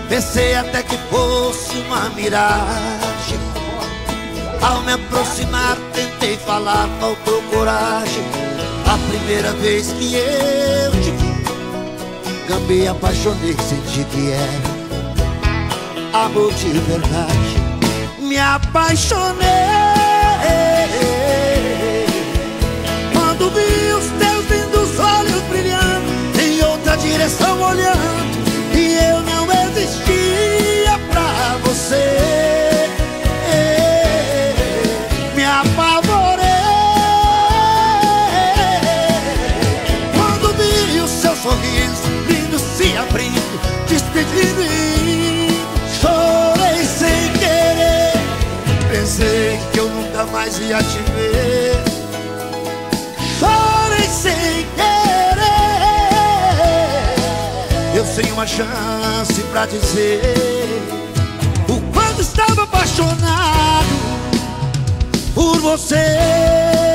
Pensei até que fosse uma miragem. Ao me aproximar tentei falar, faltou coragem. A primeira vez que eu te vi, gambei, apaixonei, senti que era amor de verdade. Me apaixonei quando vi os teus lindos olhos brilhando, em outra direção olhando, e eu não existia pra você. Me apavorei quando vi o seu sorriso lindo se abrindo, despedindo e chorei sem querer. Pensei que eu nunca mais ia te ver. Chorei sem querer. Eu tenho uma chance pra dizer o quanto estava apaixonado por você.